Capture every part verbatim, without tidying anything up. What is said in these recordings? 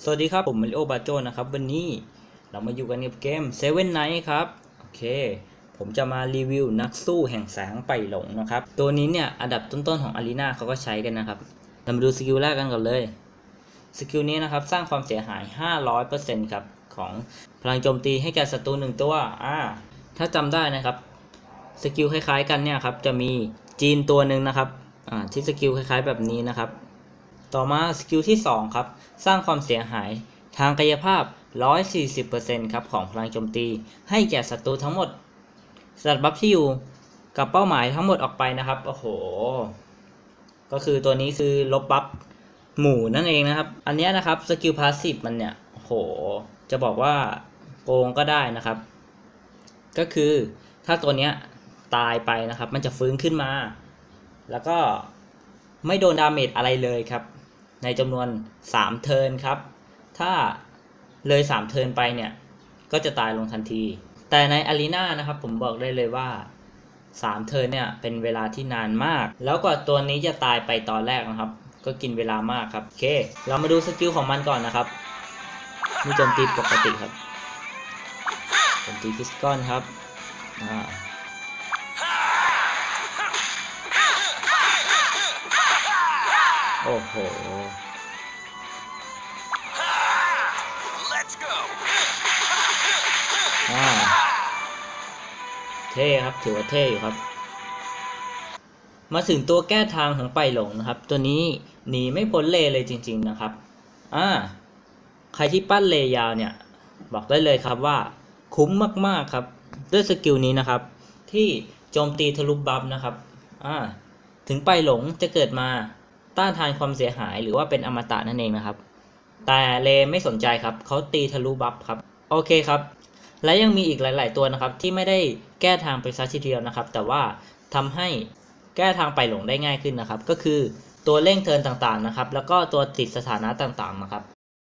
สวัสดีครับผมมาริโอบาโจนะครับวันนี้เรามาอยู่กันกับเกม Seven Knights ครับโอเคผมจะมารีวิวนักสู้แห่งแสงไปหลงนะครับตัวนี้เนี่ยอันดับต้นๆของอารีนาเขาก็ใช้กันนะครับเรามาดูสกิลแรกกันก่อนเลยสกิลนี้นะครับสร้างความเสียหาย ห้าร้อยเปอร์เซ็นต์ ครับของพลังโจมตีให้แก่ศัตรูหนึ่งตัวอ่าถ้าจำได้นะครับสกิลคล้ายๆกันเนี่ยครับจะมีจีนตัวหนึ่งนะครับอ่าที่สกิลคล้ายๆแบบนี้นะครับต่อมาสกิลที่สองครับสร้างความเสียหายทางกายภาพ หนึ่งร้อยสี่สิบเปอร์เซ็นต์ ครับของพลังโจมตีให้แก่ศัตรูทั้งหมดสลัดบัฟที่อยู่กับเป้าหมายทั้งหมดออกไปนะครับโอ้โหก็คือตัวนี้คือลบบัฟหมู่นั่นเองนะครับอันนี้นะครับสกิลพาสซีฟมันเนี่ยโอ้โหจะบอกว่าโกงก็ได้นะครับก็คือถ้าตัวเนี้ยตายไปนะครับมันจะฟื้นขึ้นมาแล้วก็ไม่โดนดาเมจอะไรเลยครับในจำนวนสามเทิร์นครับถ้าเลยสามเทิร์นไปเนี่ยก็จะตายลงทันทีแต่ในอารีนานะครับผมบอกได้เลยว่าสามเทิร์นเนี่ยเป็นเวลาที่นานมากแล้วกว่าตัวนี้จะตายไปตอนแรกนะครับก็กินเวลามากครับโอเคเรามาดูสกิลของมันก่อนนะครับนี่โจมตีปกติครับโจมตีคริสตัลครับอ่าโอ้โหอ่าเท่ครับถือว่าเท่อยู่ครับมาถึงตัวแก้ทางของไปหลงนะครับตัวนี้หนีไม่พ้นเลเลยจริงๆนะครับอ่าใครที่ปั้นเลยาวเนี่ยบอกได้เลยครับว่าคุ้มมากๆครับด้วยสกิลนี้นะครับที่โจมตีทะลุบัฟนะครับอ่าถึงไปหลงจะเกิดมาต้านทานความเสียหายหรือว่าเป็นอมตะนั่นเองนะครับแต่เลไม่สนใจครับเขาตีทะลุบัฟครับโอเคครับและยังมีอีกหลายๆตัวนะครับที่ไม่ได้แก้ทางไปซะทีเดียวนะครับแต่ว่าทำให้แก้ทางไปหลงได้ง่ายขึ้นนะครับก็คือตัวเร่งเทิร์นต่างๆนะครับแล้วก็ตัวติดสถานะต่างๆนะครับ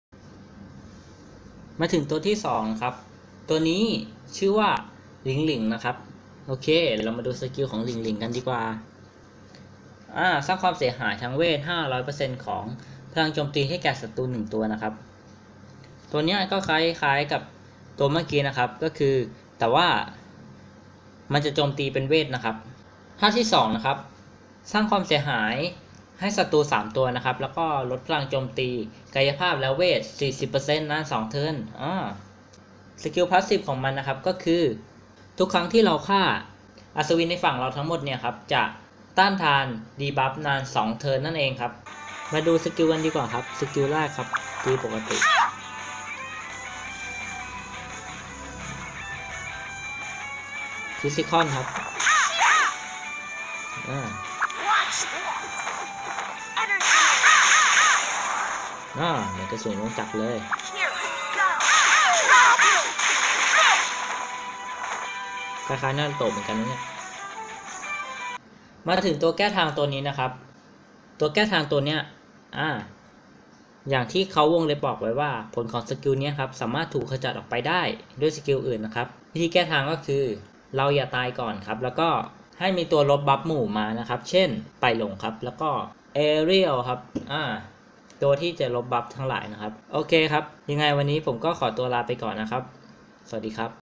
มาถึงตัวที่สองครับตัวนี้ชื่อว่าหลิงหลิงนะครับโอเคเรามาดูสกิลของหลิงหลิงกันดีกว่าอ่าสร้างความเสียหายทางเวท ห้าร้อยเปอร์เซ็นต์ ของพลังโจมตีให้แก่ศัตรูหนึ่งตัวนะครับตัวนี้ก็คล้ายๆกับตัวเมื่อกี้นะครับก็คือแต่ว่ามันจะโจมตีเป็นเวทนะครับท่าที่สองนะครับสร้างความเสียหายให้ศัตรูสามตัวนะครับแล้วก็ลดพลังโจมตีกายภาพและเวท สี่สิบเปอร์เซ็นต์ นะสองเทิร์นอ่าสกิลพาสซีฟของมันนะครับก็คือทุกครั้งที่เราฆ่าอัศวินในฝั่งเราทั้งหมดเนี่ยครับจะต้านทานดีบัฟนานสองเทิร์นนั่นเองครับมาดูสกิลกันดีกว่าครับสกิลแรกครับตีปกติฟิสิคอนครับอ่าอ่าเดี๋ยวกระสุนลงจักรเลยคล้ายๆหน้าโตเหมือนกันนะเนี่ยมาถึงตัวแก้ทางตัวนี้นะครับตัวแก้ทางตัวเนี้ยอ่าอย่างที่เขาวงเล็บบอกไว้ว่าผลของสกิลนี้ครับสามารถถูกขจัดออกไปได้ด้วยสกิลอื่นนะครับวิธีแก้ทางก็คือเราอย่าตายก่อนครับแล้วก็ให้มีตัวลบบัฟหมู่มานะครับเช่นไปหลงครับแล้วก็เอเรียลครับอ่าตัวที่จะลบบัฟทั้งหลายนะครับโอเคครับยังไงวันนี้ผมก็ขอตัวลาไปก่อนนะครับสวัสดีครับ